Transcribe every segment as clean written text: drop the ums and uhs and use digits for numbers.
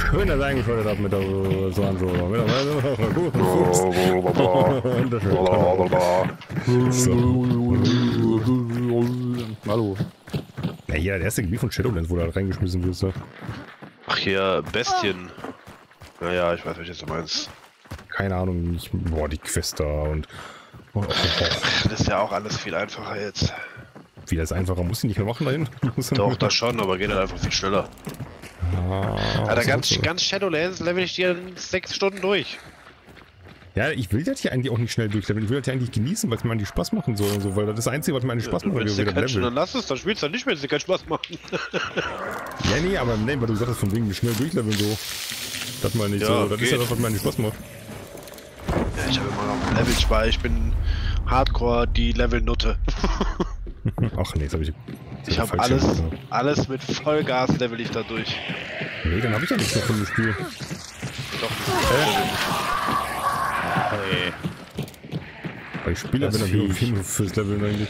Schön, dass ihr eingeschaltet habt mit der Sancho. Mit der guten Fuchs. Hallo. Ja, hier, das erste Gebiet von Shadowlands, wo du halt reingeschmissen wirst. Ne? Ach hier, Bestien. Naja, ich weiß, welches du meinst. Keine Ahnung, boah, die Quest da und... Das ist ja auch alles viel einfacher jetzt. Wie das einfacher muss ich nicht mehr machen dahin. Doch, das schon, aber geht halt einfach viel schneller. Alter, ganz Shadowlands level ich dir in 6 Stunden durch. Ja, ich will das hier eigentlich auch nicht schnell durchleveln. Ich will das hier eigentlich genießen, weil es mir eigentlich Spaß machen soll und so, weil das ist das Einzige, was mir eigentlich Spaß macht, wenn wir wieder leveln. Dann lass es, dann spielst du nicht, wenn es dir keinen Spaß macht. Ja, nee, aber nee, weil du sagst von wegen schnell durchleveln so. Das mal nicht Ja, so. Das geht. ist ja das, was mir eigentlich Spaß macht. Ja, ich habe immer noch einen Level-Spar, ich bin Hardcore die Level-Nutte. Ach nee, jetzt habe ich... Ich habe alles mit Vollgas level ich da durch. Nee, dann habe ich ja nichts mehr von dem Spiel. Doch, Hey. Weil ich spiele ja, wenn er WoW fürs Leveln eigentlich.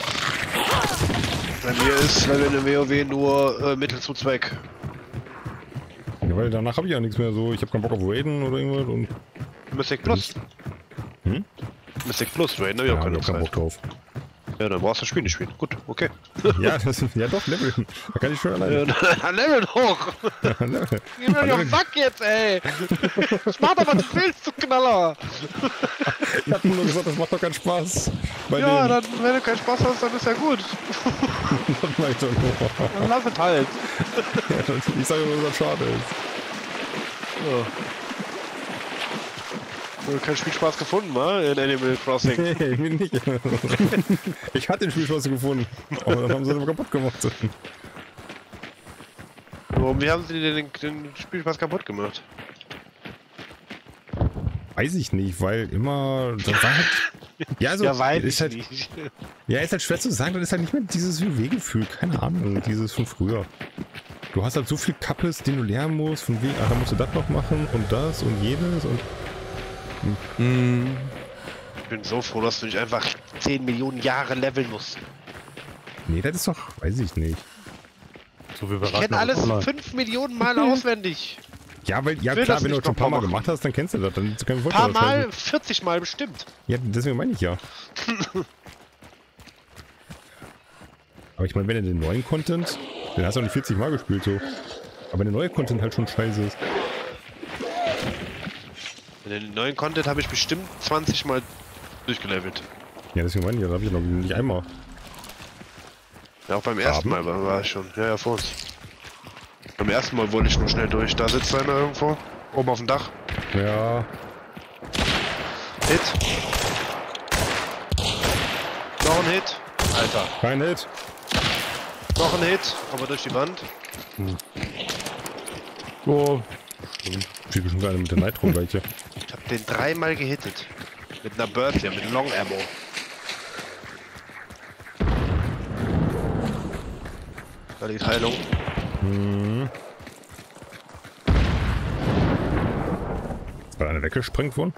Bei mir ist Level in WoW nur Mittel zum Zweck. Ja, weil danach habe ich ja nichts mehr so. Ich habe keinen Bock auf Raiden oder irgendwas und... Mystic Plus. Hm? Mystic Plus, Raiden habe ich Ja, auch keine hab keinen Bock Zeit. drauf. Ja, dann brauchst du das Spiel nicht spielen. Gut, okay. Ja, ja doch, Leveln. Da kann ich schon alleine. Level hoch! Leveln. Geh mir auf den Sack jetzt, ey! Ich mach doch, was du willst, du Knaller! Ich hab nur gesagt, das macht doch keinen Spaß. Bei Ja, denen. dann, wenn du keinen Spaß hast, dann ist ja gut. Das mach ich doch nur. Dann lass es halt. Ja, ich sage nur, dass das schade ist. Ja. Du hast keinen Spielspaß gefunden, wa? In Animal Crossing. Nee, ich will nicht. Ich hatte den Spielspaß gefunden. Aber dann haben sie den kaputt gemacht. Warum, wie haben sie den Spielspaß kaputt gemacht? Weiß ich nicht, weil immer... Das war halt... Ja, also, Ja, weiß ist ich halt, nicht. ja, ist halt schwer zu sagen, das ist halt nicht mehr dieses WoW-Gefühl, keine Ahnung, dieses von früher. Du hast halt so viel Kappes, den du lernen musst, von wegen, da musst du das noch machen und das und jenes und... Ich bin so froh, dass du nicht einfach 10 Millionen Jahre leveln musst. Nee, das ist doch, weiß ich nicht. So wie wir Ich kenne alles 5 Millionen Mal auswendig. Ja, weil, ja will klar, das wenn du nicht das schon ein paar Mal nochmal gemacht hast, dann kennst du das, dann kann ich Ein paar Mal, 40 Mal bestimmt. Ja, deswegen meine ich ja. Aber ich meine, wenn du den neuen Content, den hast du auch nicht 40 Mal gespielt so. Aber wenn der neue Content halt schon scheiße ist. Den neuen Content habe ich bestimmt 20 Mal durchgelevelt. Ja, deswegen meine ich ja, da habe ich noch nicht einmal. Ja, auch beim ersten Mal war ich schon. Ja, ja, vor uns. Beim ersten Mal wollte ich nur schnell durch. Da sitzt einer irgendwo. Oben auf dem Dach. Ja, Hit. Noch ein Hit. Alter. kein Hit. Noch ein Hit. Aber durch die Wand. Oh, Schiebe schon einer mit der Nitro welche. Ich habe den 3-mal gehittet. Mit einer Burst hier, mit Long Ammo. Da liegt Heilung. Hm. Ist gerade einer weggesprengt worden?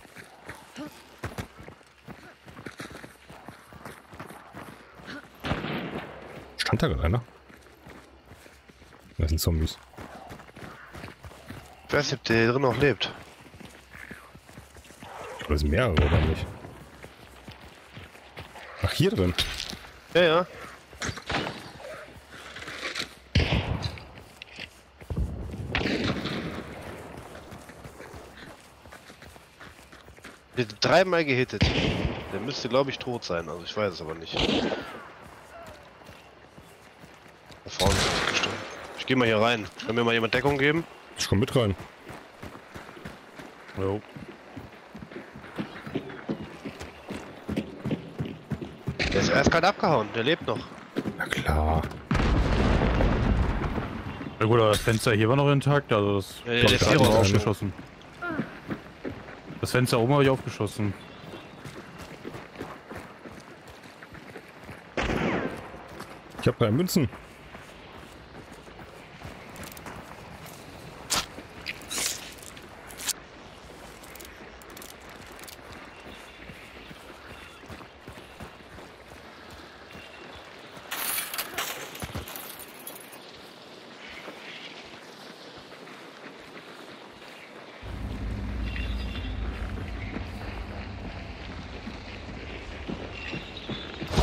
Stand da gerade einer? Das sind Zombies. Ich weiß nicht, ob der hier drin noch lebt. Oder sind mehrere, oder nicht? Ach, hier drin. Ja, ja. Der hat 3-mal gehittet. Der müsste, glaube ich, tot sein. Also ich weiß es aber nicht. Da vorne ist er gestorben. Ich gehe mal hier rein. Kann mir mal jemand Deckung geben? Ich komm mit rein. jo. Der ist erst gerade abgehauen. Der lebt noch. Na klar. Ja gut, aber das Fenster hier war noch intakt, also das Ja, der glaub ist ich, hier habe ich rausgeschossen. aufgeschossen. Das Fenster oben habe ich aufgeschossen. Ich hab 3 Münzen.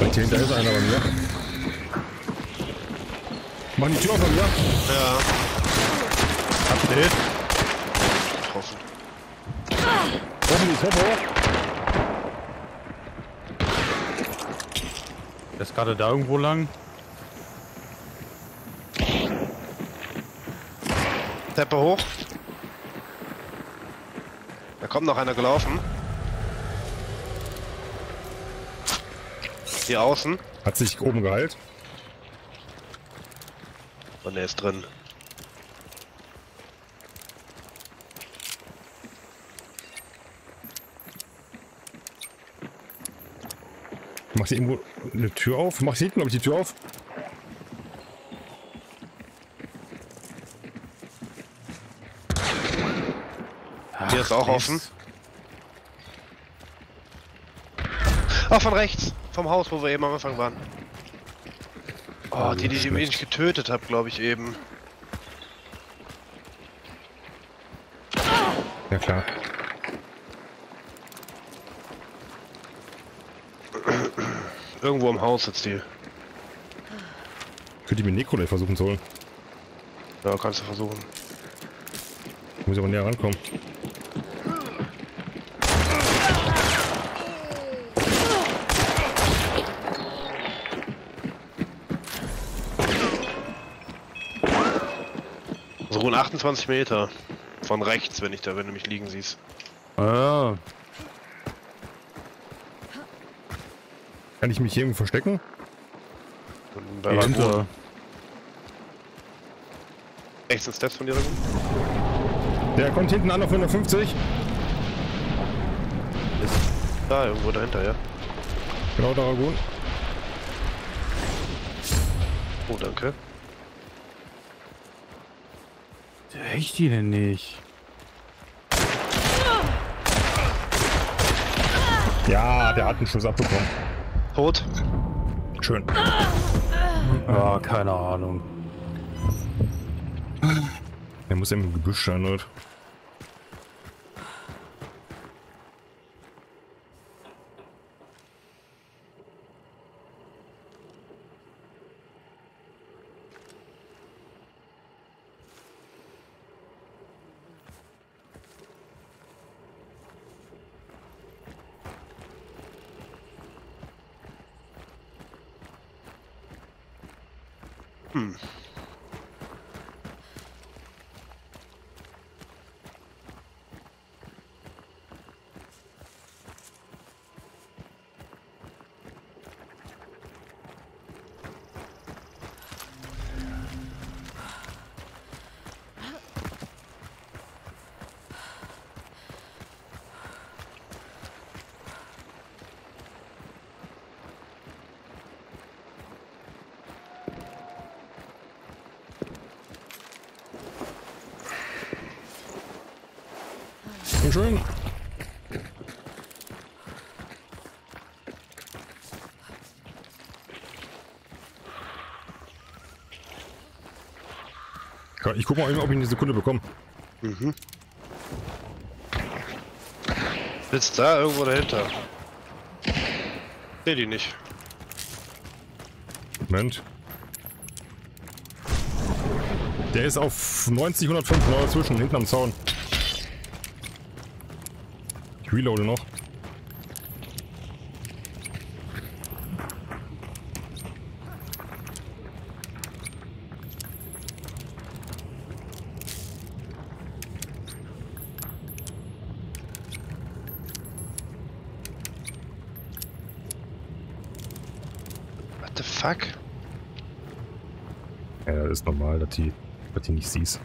Hier hinter ist einer bei mir. Mach die Tür auf bei mir. Ja. Update. Getroffen. Oben die Treppe hoch. Der ist gerade da irgendwo lang. Treppe hoch. Da kommt noch einer gelaufen. Hier außen. Hat sich oben geheilt. Und er ist drin. Macht hier irgendwo eine Tür auf? Macht hinten, glaube ich, die Tür auf? Hier ist auch Ach, offen. Ach, von rechts. Vom Haus, wo wir eben am Anfang waren. Oh, die ich eben nicht getötet habe, glaube ich eben. Ja, klar. Irgendwo im Haus sitzt die. Könnte ich mir Necrolay versuchen sollen. Ja, kannst du versuchen. Muss ich aber näher rankommen. So rund 28 Meter. Von rechts, wenn du mich liegen siehst. Ah, Kann ich mich hier irgendwo verstecken? Bei hier hinter. rechts sind Steps von dir. Rücken. Der kommt hinten an auf 150. Ist da irgendwo dahinter, ja. Genau, Dragon. Oh, danke. Echt die denn nicht? Ja, der hat einen Schuss abbekommen. Tot. Schön. Ja, keine Ahnung. Der muss im Gebüsch sein, Leute. Schön. Ich guck mal, ob ich eine Sekunde bekomme. Mhm. Sitzt da irgendwo dahinter. Seh die nicht. Moment. Der ist auf 90, 105 genau dazwischen, hinten am Zaun. Ich reloade noch. What the fuck? Ja, das ist normal, dass die nicht siehst.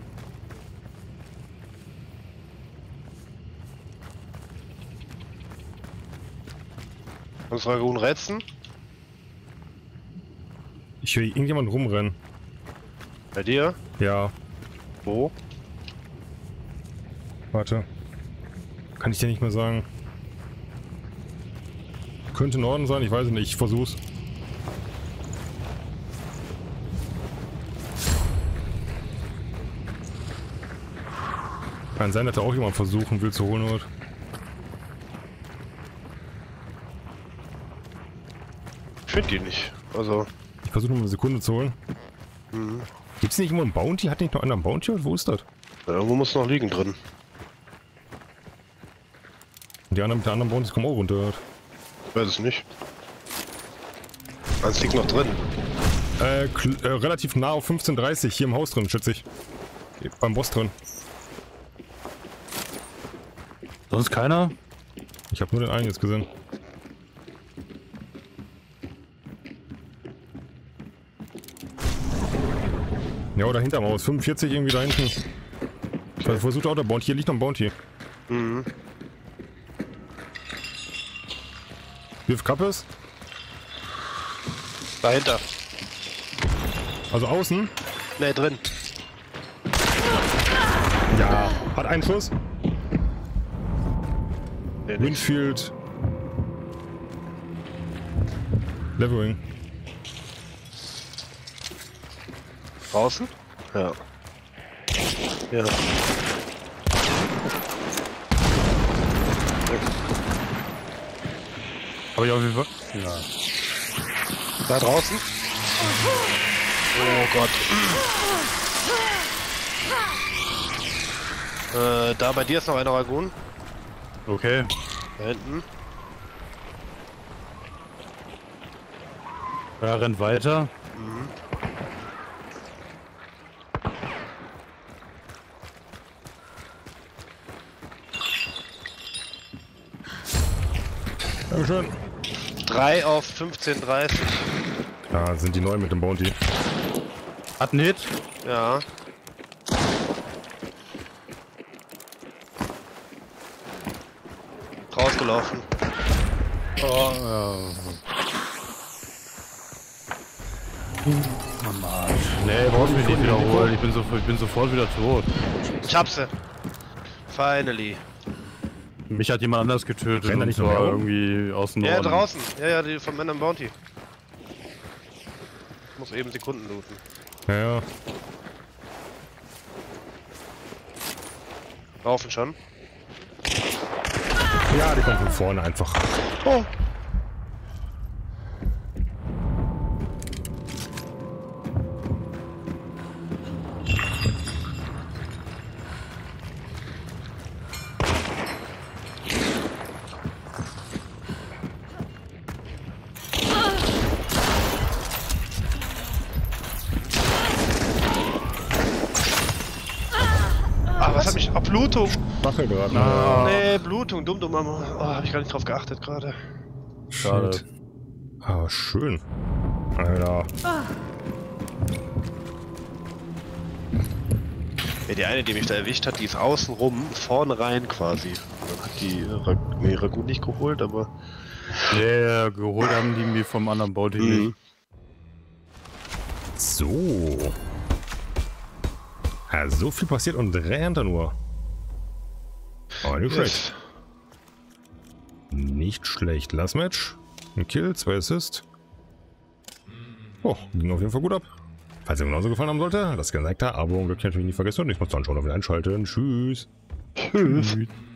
Uns Dragoon retzen? Ich höre irgendjemand rumrennen. Bei dir? Ja, Wo? warte. Kann ich dir nicht mehr sagen. Könnte Norden sein, ich weiß es nicht, ich versuch's. Kann sein, dass da auch jemand versuchen will zu holen wird. finde die nicht. Also. Ich versuche noch eine Sekunde zu holen. Mhm. Gibt es nicht irgendwo einen Bounty? Hat nicht noch einer einen Bounty? Wo ist das? Ja, irgendwo muss noch liegen drin. Und die anderen mit der anderen Bounties kommen auch runter. Ich weiß es nicht. Eins liegt noch drin. Relativ nah auf 15:30 hier im Haus drin, schätze ich. Beim Boss drin. Sonst keiner? Ich habe nur den einen jetzt gesehen. Ja, oder hinterm Haus. 45 irgendwie da hinten. Ich versuche auch der Bounty. Hier liegt noch ein Bounty. Mhm. Wirf Kappes. Dahinter. Also außen. Ne, drin. Ja. Hat einen Schuss. Nee, Winfield. Levering. Draußen? Ja. Ja. Habe ich auf jeden Fall. Ja. Da draußen? Oh Gott. Da bei dir ist noch einer Ragun. Okay. Da hinten. Er rennt weiter. Mhm. Dankeschön. 3 auf 15:30. Ja, sind die neu mit dem Bounty. Hat einen Hit. Ja. Rausgelaufen. Oh, ja. Nee, brauchst mich nicht wiederholen. Ich bin sofort wieder tot. Ich hab sie. Finally. Mich hat jemand anders getötet Rennt er und nicht zwar noch mehr irgendwie aus Norden. Ja, draußen. Ja, ja, die von Man am Bounty. Ich muss eben Sekunden looten. Ja, ja. Laufen schon. Ja, die kommen von vorne einfach. Oh. Was hab ich? Ah, Blutung! Stachel gerade. Nee, Blutung, dumm, Mama. Oh, hab ich gar nicht drauf geachtet gerade. Schade. Shit. Ah, schön. Alter. Ja, die eine, die mich da erwischt hat, die ist außen rum, vorne rein quasi. Dann hat die Ragun nicht geholt, aber. Ja, geholt haben die mir vom anderen Bounty nicht. So. Ja, so viel passiert und 3 Hunter nur. Aber nicht schlecht. Nicht schlecht. Last Match. Ein Kill, 2 Assists. Oh, ging auf jeden Fall gut ab. Falls ihr genauso gefallen haben sollte, lasst gerne ein Like da, Abo und Glöckchen natürlich nicht vergessen und nicht mal zu anschauen und wieder einschalten. Tschüss. Tschüss.